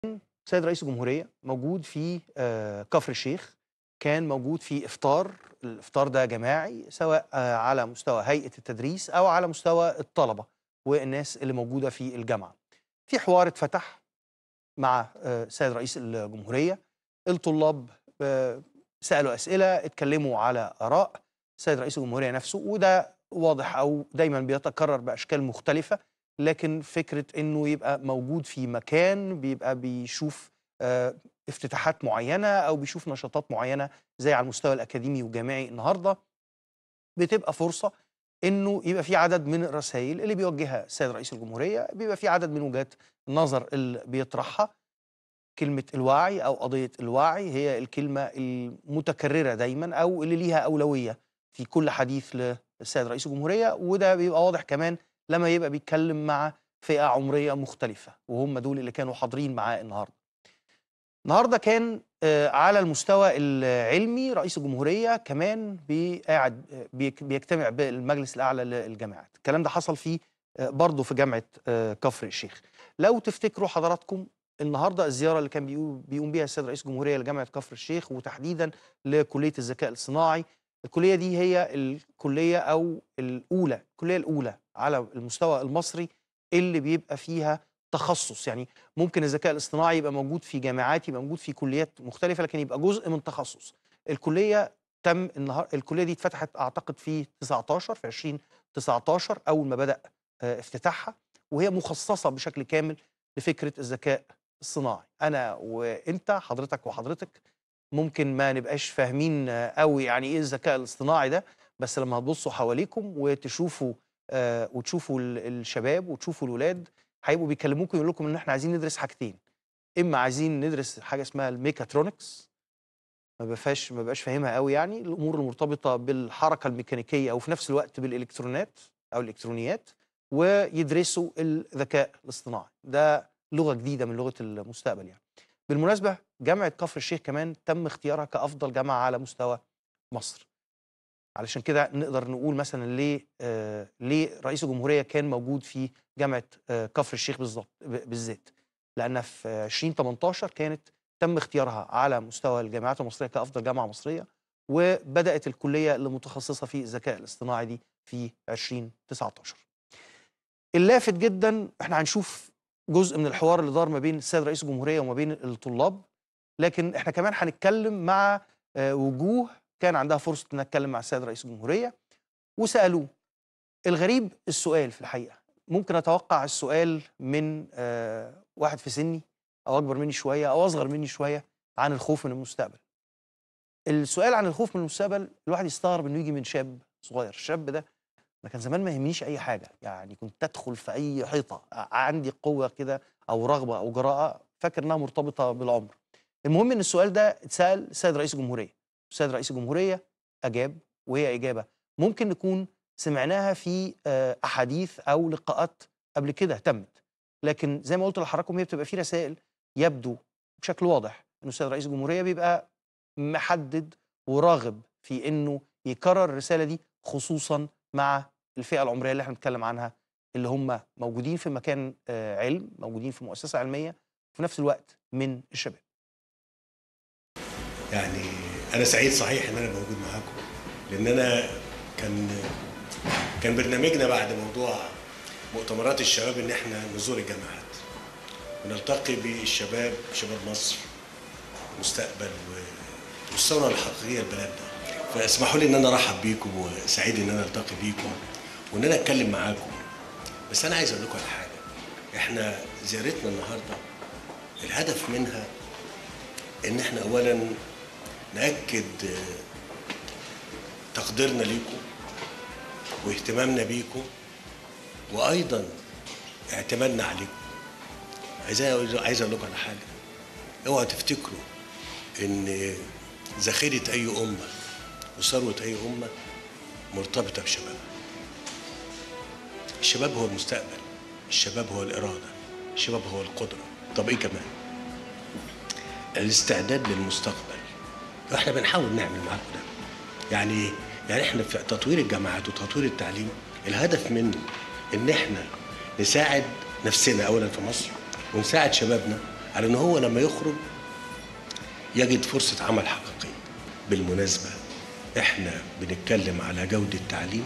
السيد رئيس الجمهورية موجود في كفر الشيخ، كان موجود في إفطار، الإفطار ده جماعي سواء على مستوى هيئة التدريس أو على مستوى الطلبة والناس اللي موجودة في الجامعة. في حوار اتفتح مع السيد رئيس الجمهورية، الطلاب سألوا أسئلة، اتكلموا على آراء السيد رئيس الجمهورية نفسه، وده واضح أو دايمًا بيتكرر بأشكال مختلفة، لكن فكرة إنه يبقى موجود في مكان بيبقى بيشوف افتتاحات معيّنة أو بيشوف نشاطات معيّنة زي على المستوى الأكاديمي والجامعي النهارده، بتبقى فرصة إنه يبقى في عدد من الرسايل اللي بيوجّهها السيد رئيس الجمهورية، بيبقى في عدد من وجهات النظر اللي بيطرحها. كلمة الوعي أو قضية الوعي هي الكلمة المتكررة دايمًا أو اللي ليها أولوية في كل حديث للسيد رئيس الجمهورية، وده بيبقى واضح كمان لمّا يبقى بيتكلم مع فئة عمرية مختلفة، وهم دول اللي كانوا حاضرين معاه النهارده. النهارده كان على المستوى العلمي رئيس الجمهورية كمان قاعد بيجتمع بالمجلس الأعلى للجامعات، الكلام ده حصل في برضه في جامعة كفر الشيخ. لو تفتكروا حضراتكم النهارده الزيارة اللي كان بيقوم بيها السيد رئيس الجمهورية لجامعة كفر الشيخ وتحديدًا لكلية الذكاء الصناعي، الكلية دي هي الكلية أو الكلية الأولى على المستوى المصري اللي بيبقى فيها تخصُّص، يعني ممكن الذكاء الاصطناعي يبقى موجود في جامعات، يبقى موجود في كليات مختلفة، لكن يبقى جزء من تخصُّص. الكلية الكلية دي اتفتحت أعتقد في 19 في 2019 أول ما بدأ افتتاحها، وهي مخصصة بشكل كامل لفكرة الذكاء الصناعي. أنا وأنت، حضرتك وحضرتك، ممكن ما نبقاش فاهمين أوي يعني إيه الذكاء الاصطناعي ده، بس لمّا هتبصوا حواليكم وتشوفوا وتشوفوا الشباب وتشوفوا الولاد، هيبقوا بيكلموكم يقولوا لكم إن إحنا عايزين ندرس حاجتين، إما عايزين ندرس حاجة اسمها الmechatronics ما بابقاش فاهمها أوي يعني، الأمور المرتبطة بالحركة الميكانيكية وفي نفس الوقت بالإلكترونات أو الإلكترونيات، ويدرسوا الذكاء الاصطناعي، ده لغة جديدة من لغة المستقبل يعني. بالمناسبة جامعة كفر الشيخ كمان تم اختيارها كأفضل جامعة على مستوى مصر، علشان كده نقدر نقول مثلًا ليه رئيس الجمهورية كان موجود في جامعة كفر الشيخ بالذات، لأنها في 2018 تم اختيارها على مستوى الجامعات المصرية كأفضل جامعة مصرية، وبدأت الكلية اللي متخصصة في الذكاء الاصطناعي دي في 2019. اللافت جدًا إحنا هنشوف جزء من الحوار اللي دار ما بين السيد رئيس الجمهورية وما بين الطلاب، لكن إحنا كمان هنتكلم مع وجوه كان عندها فرصة إنها تتكلم مع السيد رئيس الجمهورية وسألوه. الغريب السؤال في الحقيقة، ممكن أتوقع السؤال من واحد في سني أو أكبر مني شوية أو أصغر مني شوية عن الخوف من المستقبل. السؤال عن الخوف من المستقبل الواحد يستغرب إنه ييجي من شاب صغير، الشاب ده أنا كان زمان ما يهمنيش أي حاجة، يعني كنت أدخل في أي حيطة، عندي قوة كده أو رغبة أو جراءة فاكر إنها مرتبطة بالعمر. المهم إن السؤال ده اتسأل السيد رئيس الجمهورية، السيد رئيس الجمهورية أجاب، وهي إجابة ممكن نكون سمعناها في أحاديث أو لقاءات قبل كده تمت، لكن زي ما قُلت لحضراتكم هي بتبقى في رسائل يبدو بشكل واضح إنه السيد رئيس الجمهورية بيبقى محدد وراغب في إنه يكرر الرسالة دي خصوصًا مع الفئة العمرية اللي إحنا بنتكلم عنها، اللي هم موجودين في مكان علم، موجودين في مؤسسة علمية، وفي نفس الوقت من الشباب. يعني أنا سعيد صحيح إن أنا موجود معاكم، لأن أنا كان كان برنامجنا بعد موضوع مؤتمرات الشباب إن إحنا نزور الجامعات ونلتقي بالشباب، شباب مصر، مستقبل والثورة الحقيقية لبلدنا. فاسمحوا لي إن أنا أرحب بيكم وسعيد إن أنا ألتقي بيكم وإن أنا أتكلم معاكم. بس أنا عايز أقول لكم على حاجة، إحنا زيارتنا النهارده الهدف منها إن إحنا أولاً نأكد تقديرنا ليكم واهتمامنا بيكم وأيضا اعتمادنا عليكم. عايز أقول لكم على حاجة، اوعوا تفتكروا إن ذخيرة أي أمة وثروة أي أمة مرتبطة بشبابها. الشباب هو المستقبل، الشباب هو الإرادة، الشباب هو القدرة. طب إيه كمان؟ الاستعداد للمستقبل. احنا بنحاول نعمل معاكم ده. يعني احنا في تطوير الجامعات وتطوير التعليم الهدف منه ان احنا نساعد نفسنا اولا في مصر ونساعد شبابنا على ان هو لما يخرج يجد فرصه عمل حقيقيه. بالمناسبه احنا بنتكلم على جوده تعليم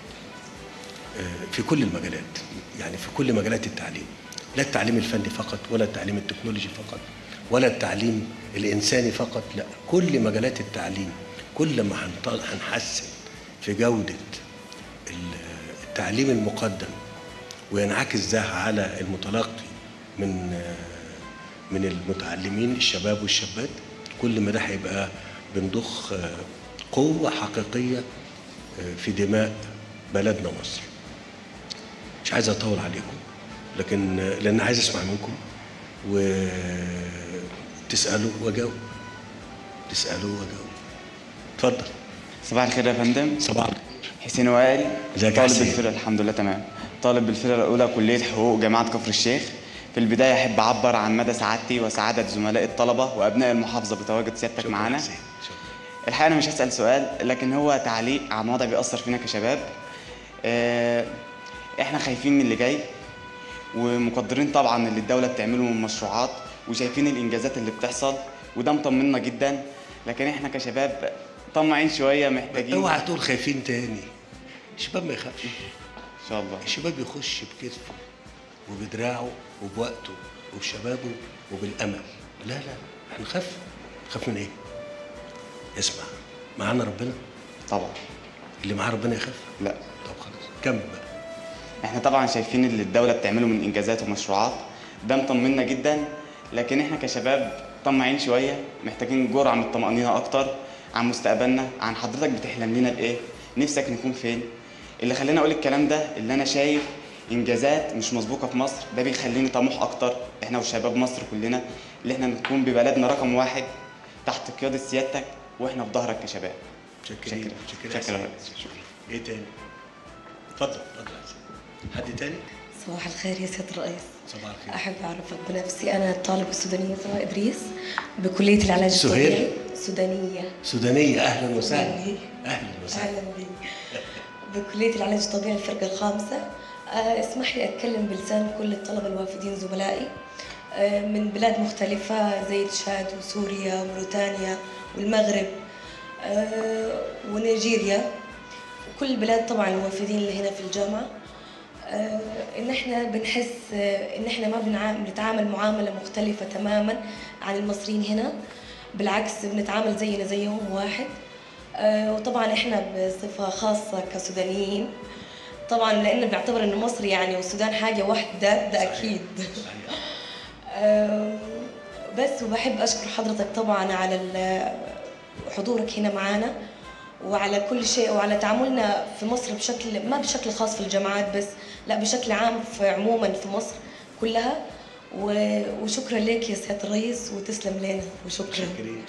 في كل المجالات، يعني في كل مجالات التعليم، لا التعليم الفني فقط ولا التعليم التكنولوجي فقط ولا التعليم الإنساني فقط، لا، كل مجالات التعليم. كل ما هنحسن في جودة التعليم المقدم وينعكس ده على المتلقي من المتعلمين الشباب والشابات، كل ما ده هيبقى بنضخ قوة حقيقية في دماء بلدنا مصر. مش عايز اطول عليكم، لكن لان عايز اسمع منكم وتسالوا واجاوب، تسالوا واجاوب. اتفضل. صباح الخير يا فندم. صباح الخير. حسين وائل، ازيك يا طالب حسين؟ بالفرقة. الحمد لله تمام. طالب بالفرقة الأولى كلية حقوق جامعة كفر الشيخ. في البداية أحب أعبر عن مدى سعادتي وسعادة زملاء الطلبة وأبناء المحافظة بتواجد سيادتك معانا. الحقيقة أنا مش هسأل سؤال، لكن هو تعليق عن وضع بيأثر فينا كشباب. إحنا خايفين من اللي جاي، ومقدرين طبعا اللي الدولة بتعمله من مشروعات، وشايفين الإنجازات اللي بتحصل، وده مطمنا جدا. لكن إحنا كشباب طمعين شوية، محتاجين. اوعى تقول خايفين تاني. الشباب ما يخافش إن شاء الله. الشباب يخش بكتفه وبدراعه وبوقته وبشبابه وبالأمل. لا لا، احنا نخاف من ايه؟ اسمع، معانا ربنا طبعا. اللي معاه ربنا يخاف؟ لا. طب خلاص كمل بقى. احنا طبعا شايفين اللي الدولة بتعمله من انجازات ومشروعات، ده مطمنا جدا. لكن احنا كشباب طمعين شوية، محتاجين جرعة من الطمأنينة اكتر عن مستقبلنا، عن حضرتك بتحلم لنا بايه، نفسك نكون فين. اللي خلاني اقول الكلام ده اللي انا شايف انجازات مش مسبوقة في مصر، ده بيخليني طموح اكتر، احنا وشباب مصر كلنا، اللي احنا نكون ببلدنا رقم واحد تحت قيادة سيادتك، واحنا في ظهرك كشباب. شكرا. شكرا. ايه تاني؟ اتفضل اتفضل. حد تاني؟ صباح الخير يا سيادة الرئيس. صباح الخير. أحب أعرفك بنفسي، أنا الطالبة السودانية سواء إدريس بكلية العلاج سهير؟ الطبيعي. سودانية. أهلا وسهلا. أهلا وسهلا. أهلا بك. بكلية العلاج الطبيعي الفرقة الخامسة. اسمح لي أتكلم بلسان كل الطلبة الوافدين زملائي من بلاد مختلفة زي تشاد وسوريا وموريتانيا والمغرب ونيجيريا، وكل البلاد طبعا الوافدين اللي هنا في الجامعة. إن إحنا بنحس إن إحنا ما بنتعامل معاملة مختلفة تماماً عن المصريين هنا، بالعكس بنتعامل زينا زيهم واحد. وطبعاً إحنا بصفة خاصة كسودانيين، طبعاً لأن بنعتبر إن مصر يعني والسودان حاجة واحدة، ده أكيد. بس وبحب أشكر حضرتك طبعاً على حضورك هنا معانا، وعلى كل شيء، وعلى تعاملنا في مصر بشكل ما بشكل خاص في الجامعات بس، لا بشكل عام في عموما في مصر كلها. وشكرا لك يا سيادة الرئيس، وتسلم لنا وشكرا.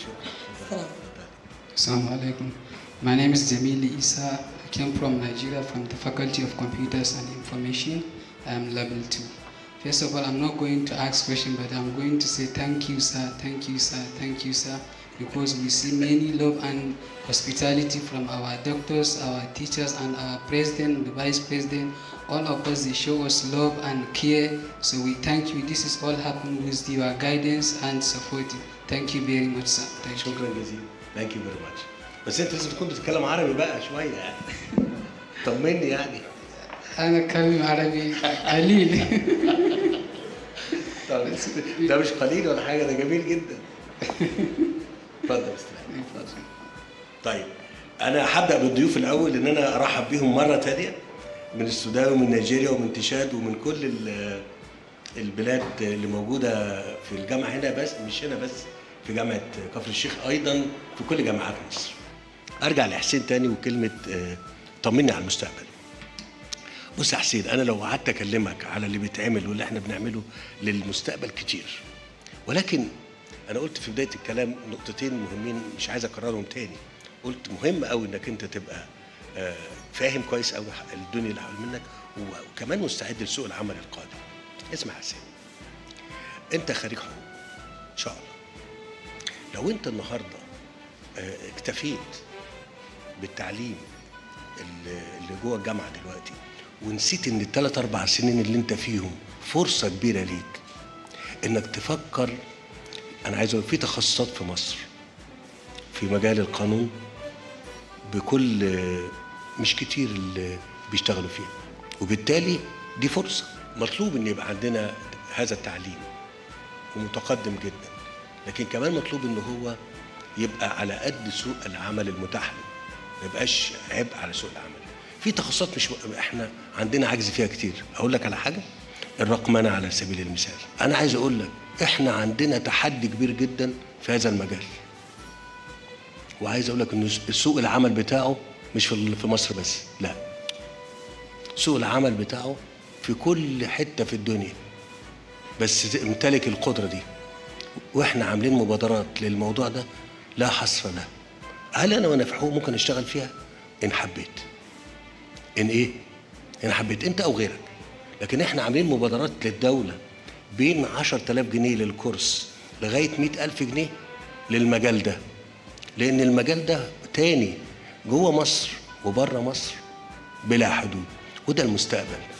Assalamu alaikum. My name is Jamil Isa. I came from Nigeria from the Faculty of Computers and Information. I am level 2. First of all, I'm not going to ask questions, but I'm going to say thank you, sir, thank you, sir, thank you, sir, because we see many love and hospitality from our doctors, our teachers, and our president, the vice president. All of us, they show us love and care. So we thank you. This is all happened with your guidance and support. Thank you very much, sir. Thank you. شكرا جزيلا. Thank you very much. بس انت لازم تكون بتتكلم عربي بقى شويه يعني. طمني يعني. أنا أتكلم عربي قليل. طب ده مش قليل ولا حاجه، ده جميل جدا. اتفضل استاذ. طيب انا هبدا بالضيوف الاول، ان انا ارحب بيهم مره ثانيه من السودان ومن نيجيريا ومن تشاد ومن كل البلاد اللي موجوده في الجامعه هنا، بس مش هنا بس، في جامعه كفر الشيخ، ايضا في كل جامعات مصر. ارجع لحسين تاني وكلمه طمني على المستقبل. بص يا حسين، انا لو قعدت اكلمك على اللي بيتعمل واللي احنا بنعمله للمستقبل كتير، ولكن انا قلت في بدايه الكلام نقطتين مهمين مش عايز اكررهم تاني. قلت مهم قوي انك انت تبقى فاهم كويس قوي الدنيا اللي حوالين منك، وكمان مستعد لسوق العمل القادم. اسمع يا حسين، انت خريج حقوق ان شاء الله. لو انت النهارده اكتفيت بالتعليم اللي جوه الجامعه دلوقتي، ونسيت ان ال3 4 سنين اللي انت فيهم فرصه كبيره ليك انك تفكر. انا عايز اقول في تخصصات في مصر في مجال القانون بكل مش كتير اللي بيشتغلوا فيها، وبالتالي دي فرصه مطلوب ان يبقى عندنا هذا التعليم ومتقدم جدا، لكن كمان مطلوب ان هو يبقى على قد سوق العمل المتاح له، ما يبقاش عبء على سوق العمل. في تخصصات مش احنا عندنا عجز فيها كتير. اقول لك على حاجه، الرقمنه على سبيل المثال، انا عايز اقول لك احنا عندنا تحدي كبير جدا في هذا المجال، وعايز اقول لك ان سوق العمل بتاعه مش في مصر بس، لا، سوق العمل بتاعه في كل حته في الدنيا، بس امتلك القدره دي. واحنا عاملين مبادرات للموضوع ده لا حصر له. هل انا وانا في حقوق ممكن اشتغل فيها؟ ان حبيت. ان ايه؟ ان حبيت انت او غيرك. لكن احنا عاملين مبادرات للدوله بين 10,000 جنيه للكورس لغايه 100,000 جنيه للمجال ده، لان المجال ده تاني جوه مصر وبره مصر بلا حدود، وده المستقبل.